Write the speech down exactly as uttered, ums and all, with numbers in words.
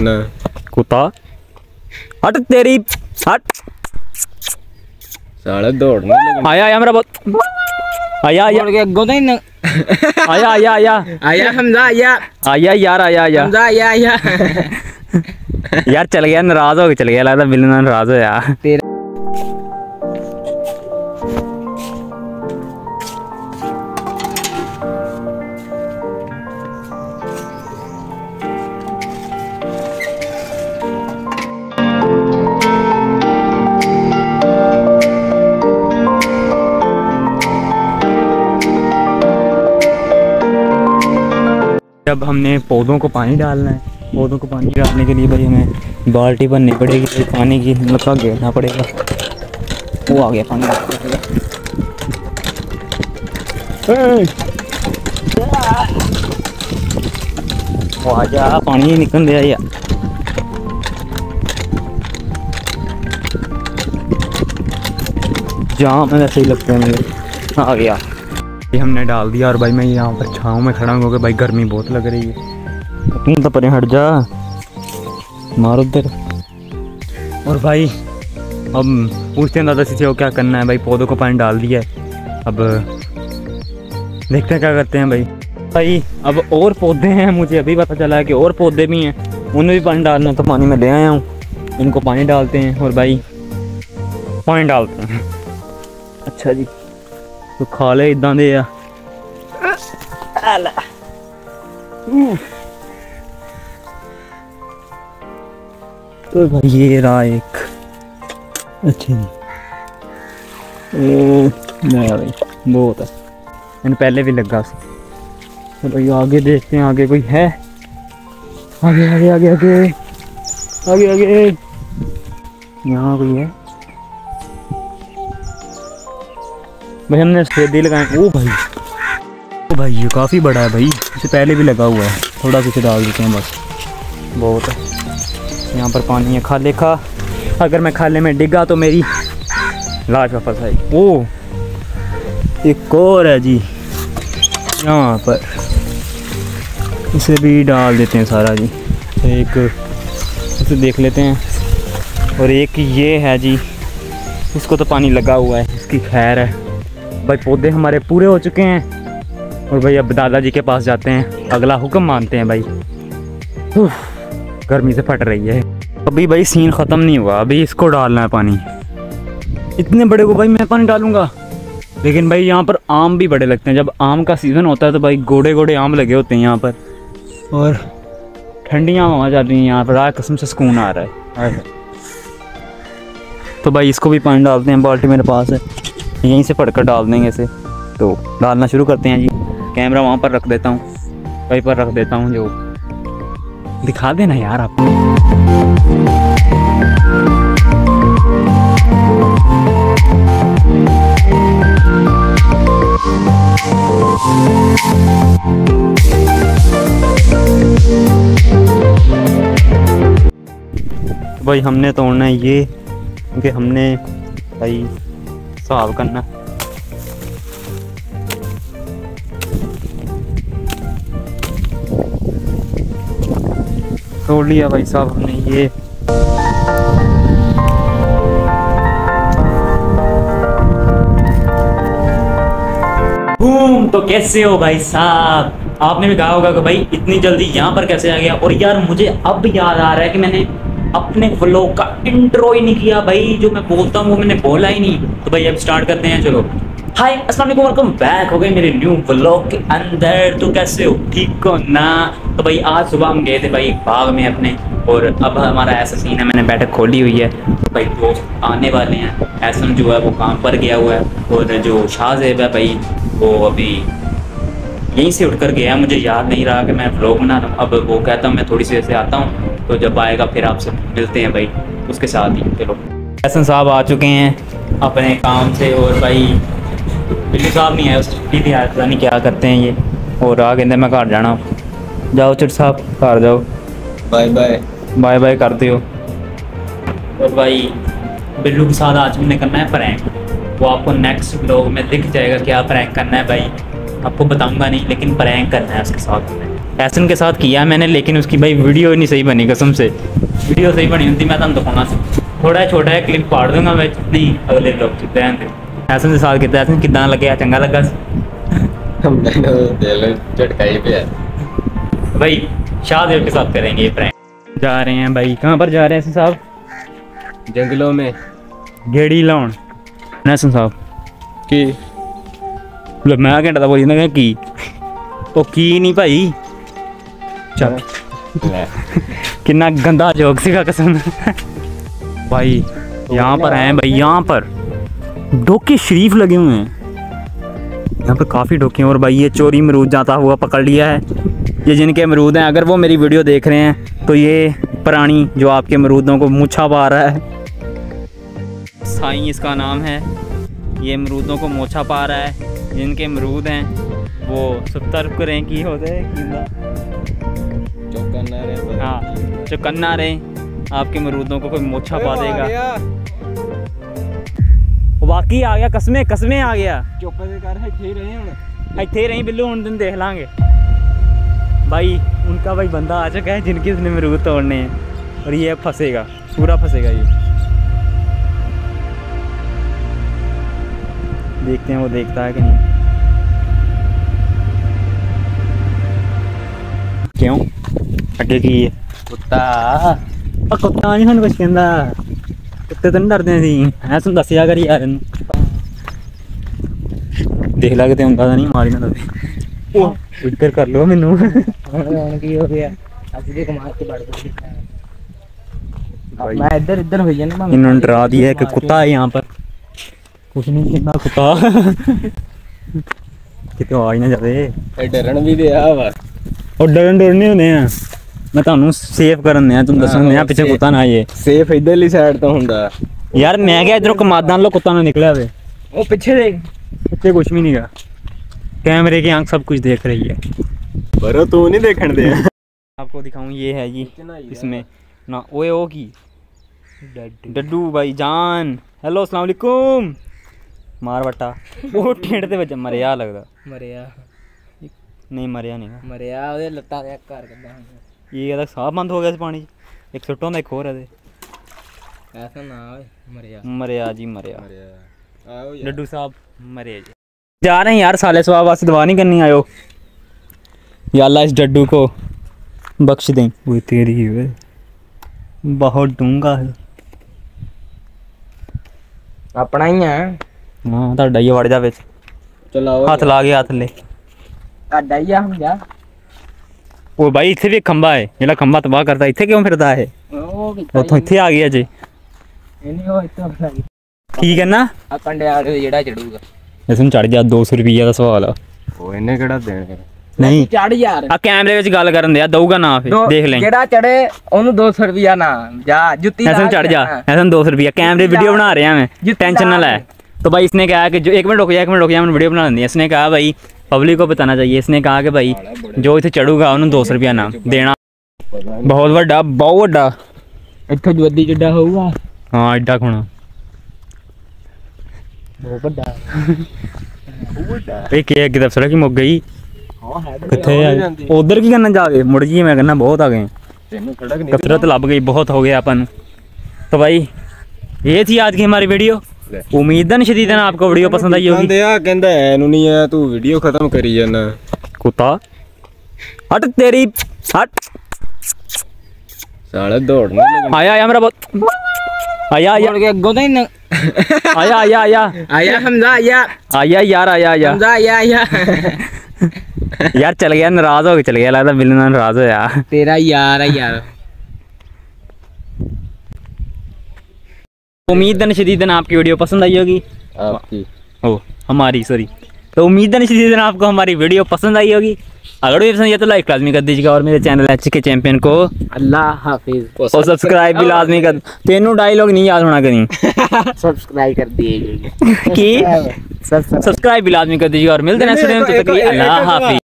ना कुत्ता हट तेरी हट साला दौड़ने लगा। आया आया मेरा बहुत आया आया गोदा ही आया आया आया आया हमजा आया आया यार आया आया हमजा आया आया यार चल गया, नाराज हो के चल गया, लगता बिल्ली नाराज होया। अब हमने पौधों को पानी डालना है। पौधों को पानी डालने के लिए भाई हमें बाल्टी भरनी पड़ेगी, भाई पानी की लगा घेरना पड़ेगा। वो आ गया पानी। वो आ जा, पानी निकल गया यार। जाम है वैसे ही लगता है मुझे। आ गया, ये हमने डाल दिया। और भाई मैं यहाँ पर छाँव में खड़ा हूँ क्योंकि भाई गर्मी बहुत लग रही है। तुम तो परे हट जा, मारो उधर। और भाई अब पूछते हैं दादा से क्या करना है। भाई पौधों को पानी डाल दिया है, अब देखते हैं क्या करते हैं। भाई भाई अब और पौधे हैं, मुझे अभी पता चला है कि और पौधे भी हैं, उन्हें भी पानी डालना है। तो पानी में ले आया हूँ, इनको पानी डालते हैं और भाई पानी डालते हैं। अच्छा जी, तो खा ले इदा दे आ। तो भाई ये रहा एक। अच्छा जी, भाई बहुत है, मैंने पहले भी लगा। तो भाई आगे देखते हैं, आगे कोई है। आगे आगे आगे आगे आगे आगे यहाँ कोई है। भाई हमने सफेदी लगाए। ओ भाई, ओ भाई ये काफ़ी बड़ा है भाई, इससे पहले भी लगा हुआ है। थोड़ा कुछ डाल देते हैं बस, बहुत है। यहाँ पर पानी है खाले का, अगर मैं खाले में डिगा तो मेरी लाश वापस आई। ओ एक और है जी यहाँ पर, इसे भी डाल देते हैं सारा जी। एक इसे देख लेते हैं। और एक ये है जी, इसको तो पानी लगा हुआ है, इसकी खैर है। भाई पौधे हमारे पूरे हो चुके हैं और भाई अब दादाजी के पास जाते हैं, अगला हुक्म मानते हैं। भाई गर्मी से फट रही है। अभी भाई सीन ख़त्म नहीं हुआ, अभी इसको डालना है पानी। इतने बड़े को भाई मैं पानी डालूंगा, लेकिन भाई यहाँ पर आम भी बड़े लगते हैं। जब आम का सीज़न होता है तो भाई गोड़े गोड़े आम लगे होते हैं यहाँ पर, और ठंडियाँ हवा चल रही हैं यहाँ पर। आज कसम से सुकून आ रहा है। तो भाई इसको भी पानी डालते हैं, बाल्टी मेरे पास है, यहीं से पढ़कर डाल देंगे इसे। तो डालना शुरू करते हैं जी। कैमरा वहाँ पर रख देता हूँ, कहीं पर रख देता हूँ, जो दिखा देना यार आप। तो भाई हमने तोड़ना है ये, क्योंकि हमने भाई साफ करना। तोड़ लिया भाई साहब हमने ये। बूम, तो कैसे हो भाई साहब? आपने भी कहा होगा कि भाई इतनी जल्दी यहाँ पर कैसे आ गया। और यार मुझे अब याद आ रहा है कि मैंने अपने व्लॉग का इंट्रो ही नहीं किया भाई। जो मैं बोलता हूँ वो मैंने बोला ही नहीं। तो भाई अब स्टार्ट करते हैं, चलो। हाय अस्सलाम वालेकुम, वेलकम बैक हो गए मेरे न्यू व्लॉग के अंदर। तो कैसे हो, ठीक हो ना? तो भाई आज सुबह हम गए थे भाई बाग में अपने, और अब हमारा ऐसा सीन है, मैंने बैठक खोली हुई है। तो भाई दोस्त आने वाले हैं। ऐसन जो है वो काम पर गया हुआ है, और जो शाहजेब है भाई वो अभी यहीं से उठ कर गया। मुझे याद नहीं रहा कि मैं व्लॉग बना रहा हूँ। अब वो कहता हूँ मैं थोड़ी सी ऐसे आता हूँ, तो जब आएगा फिर आपसे मिलते हैं भाई उसके साथ ही। चलो, ऐसन साहब आ चुके हैं अपने काम से, और भाई बिल्ली साहब नहीं है, उस छुट्टी थी आज, पता नहीं क्या करते हैं ये। और आ कहते मैं घर जाना। जाओ चिट साहब, घर जाओ, बाय बाय बाय बाय करते हो। और भाई बिल्लू के साथ आज हमने करना है प्रैंक। वो आपको नेक्स्ट व्लॉग में दिख जाएगा क्या प्रैंक करना है भाई, आपको बताऊंगा नहीं, लेकिन प्रैंक करना है उसके साथ में। एहसन के साथ किया मैंने, लेकिन उसकी भाई वीडियो नहीं सही बनी कसम से। वीडियो सही बनी होती मैं तुम दिखाना सी। थोड़ा छोटा है क्लिप पाड़ दूंगा मैं, नहीं अगले लोग रहन दे। एहसन के साथ किया, एहसन कितना लगे, चंगा लगा मैंने दिल झटकाई पे है भाई। शाहदेव के साथ करेंगे ये प्रैंक। जा रहे हैं भाई, कहाँ पर जा रहे हैं एहसन साहब? जंगलों में गेड़ी लाउन एहसन साहब की लो मैं घंटा तो बोली ना की ओ की नहीं भाई। चल कितना गंदा जोक सीगा कसम भाई। यहाँ पर हैं भाई, यहाँ पर डोके शरीफ लगे हुए हैं, यहाँ पर काफ़ी डोके हैं। और भाई ये चोरी अमरूद जाता हुआ पकड़ लिया है। ये जिनके अमरूद हैं, अगर वो मेरी वीडियो देख रहे हैं तो ये प्राणी जो आपके अमरूदों को मूछा पा रहा है, साईं इसका नाम है, ये अमरूदों को मोछा पा रहा है। जिनके अमरूद हैं वो सतर्क करें की होते हैं, चौकन्ना रहे। हाँ चौकन्ना रहे, आपके अमरूदों को कोई मोछा पा देगा। वाकई आ गया, कसमें कसमें आ गया। चुप कर इत्थे ही रहे हुण, इत्थे ही रही बिल्लू, उन दिन देख लांगे भाई। उनका भाई बंदा आ चुका है जिनके उसने अमरूद तोड़ने हैं, और ये फंसेगा, पूरा फंसेगा ये। देखते हैं वो देखता है कि नहीं। क्यों अगे की है कुत्ता? आ कुत्ता नहीं कुछ कहता, कुत्ते तो नहीं डरते सी। ऐसा दसिया करी यार इन्हू, देख ला कि होंदा नहीं मारी ना दे। ओ इधर कर लो मैनू ਹੁਣ ਕੀ ਹੋ ਗਿਆ? ਅਸੀਂ ਦੇ ਕਮਾਲ ਤੇ ਵੜ ਗਏ। मैं इधर इधर हो जाना। इन्होंने डरा दिया है कि कुत्ता है यहाँ पर। कुछ नहीं कितना कुत्ता कितने आ ही ना जाते। ਇਹ ਡਰਨ ਵੀ ਦਿਆ ਵਾ। और डरन डरने होने हैं, मैं ਤੁਹਾਨੂੰ ਸੇਫ ਕਰਨ ਦਿਆਂ, तुम ਦੱਸਣ ਦਿਆਂ ਪਿੱਛੇ ਕੁੱਤਾ ਨਾ ਆਏ। ਸੇਫ ਇਧਰਲੀ ਸਾਈਡ ਤੋਂ ਹੁੰਦਾ यार मैं क्या इधरों कमादान लो कुत्ता ना निकला वे, वो पीछे देख, पीछे कुछ भी नहीं गा, कैमरे की आंख सब कुछ देख रही है। पर तू नहीं देखने दे। आपको दिखाऊं ये है जी इसमें ना, ओए ओ की डड्डू भाई जान। हेलो अस्सलाम वालेकुम। मार बट्टा वो टेंट ते बच्चा मरिया लगदा। मरिया नहीं मरिया नहीं, मरिया ਉਹਦੇ ਲੱਤਾਂ ਦੇ ਘਰ ਕੱਢਾ। ये कहता साह बंद हो गया इस पानी च। एक सुट्टा होंदा एक होर है ऐसा ना ओए मरिया। मरिया जी मरिया। आओ यार डड्डू साहब मरे जी। जा रहे हैं यार, साले स्वाब वास्ते दुआ नहीं करनी आयो। या अल्लाह इस डड्डू को बख्श दें। वो तेरी है बहुत डूंगा है। अपना ही है। हाँ ਤੁਹਾਡਾ ਹੀ ਵੜ ਜਾ ਵਿੱਚ। चलाओ ਹੱਥ ਲਾ ਕੇ ਹੱਥ ਲੈ। ਤੁਹਾਡਾ ਹੀ ਆ ਹੁਣ ਜਾ। ਉਹ ਬਾਈ ਇੱਥੇ ਵੀ ਇੱਕ ਖੰਭਾ ਹੈ, ਜਿਹੜਾ ਖੰਭਾ ਤਬਾਹ ਕਰਦਾ ਇੱਥੇ ਕਿਉਂ ਫਿਰਦਾ ਹੈ? ਉਹ ਉੱਥੋਂ ਇੱਥੇ ਆ ਗਿਆ ਜੇ। ਇਹਨੇ ਉਹ ਇੱਥੇ ਆਪਣਾ ਕੀ ਕਰਨਾ? ਆ ਕੰਡਿਆਲ ਜਿਹੜਾ ਚੜੂਗਾ ਇਸ ਨੂੰ ਚੜ ਜਾ। ਦੋ ਸੌ ਰੁਪਈਆ ਦਾ ਸਵਾਲ ਆ। ਉਹ ਇਹਨੇ ਕਿਹੜਾ ਦੇਣਾ? ਨਹੀਂ ਚੜ ਯਾਰ। ਆ ਕੈਮਰੇ ਵਿੱਚ ਗੱਲ ਕਰਨ ਦੇ ਆ, ਦਊਗਾ ਨਾ ਫਿਰ ਦੇਖ ਲੈ। ਜਿਹੜਾ ਚੜੇ ਉਹਨੂੰ ਦੋ ਸੌ ਰੁਪਿਆ ਨਾ ਜਾ ਜੁੱਤੀ ऐसा चढ़ जा, ऐसा दो सौ रुपया। कैमरे वीडियो बना रहे हैं, मैं टेंशन ना लाए। तो भाई इसने कहा कि जो एक मिनट रुक जा, एक मिनट रुक जा, मैंने वीडियो बना दी। इसने कहा भाई पब्लिक को बताना चाहिए। इसने कहा कि भाई जो इतने चढ़ूगा उन्होंने दो सौ रुपया ना देना। बहुत बड़ा बहुत बड़ा ਇੱਥੋਂ ਜਵੱਦੀ ਜਿੱਡਾ ਹੋਊਗਾ। हाँ एडा खोना ਬਹੁਤ ਵੱਡਾ। ਇਹ ਕੀ ਅੱਗੇ ਦਫਤਰ ਕੀ ਮੁੱਕ ਗਈ ਹਾਂ ਹੈ ਕਿੱਥੇ ਆ? ਉਧਰ ਕੀ ਕਰਨਾ ਜਾ ਕੇ ਮੁੜ ਜੀ। मैं कहना बहुत आ गए, ਤੈਨੂੰ ਖੜਕ ਨਹੀਂ कसरत लग गई, बहुत हो गया अपन। तो भाई ये थी आज की हमारी वीडियो। उम्मीदन शदीदन आपको वीडियो पसंद आई होगी। ਕਹਿੰਦੇ ਆ ਕਹਿੰਦਾ ਐਨੂੰ ਨਹੀਂ ਆ, ਤੂੰ ਵੀਡੀਓ ਖਤਮ ਕਰੀ ਜਾਣਾ। कुत्ता हट तेरी हट। ਸਾਲੇ ਦੌੜਨ ਲੱਗ आया आया मेरा बहुत आया आया ਕੇ ਅੱਗੋਂ ਤਾਂ ਹੀ आया आया आया ਆਇਆ ਹਮਜ਼ਾ ਆਇਆ आया यार आया आया ਹਮਜ਼ਾ ਆਇਆ ਆਇਆ। यार चल गया, नाराज हो के चल गया, लगता बिल्लू नाराज होया। तेरा यार है यार। उम्मीदन शदीदन आपकी वीडियो पसंद आई होगी। आपकी ओ हमारी सॉरी। तो उम्मीदन शदीदन आपको हमारी वीडियो पसंद आई होगी। अगर वीडियो पसंद आई तो लाइक लाजमी कर दीजिएगा, और मेरे चैनल एच के चैंपियन को अल्लाह हाफिज और सब्सक्राइब भी लाजमी कर। तेनू डायलॉग नहीं याद होना कहीं सब्सक्राइब कर दिए कि सब्सक्राइब भी लाजमी कर दीजिएगा, और मिलते हैं नेक्स्ट वीडियो में। तब तक के लिए अल्लाह हाफिज।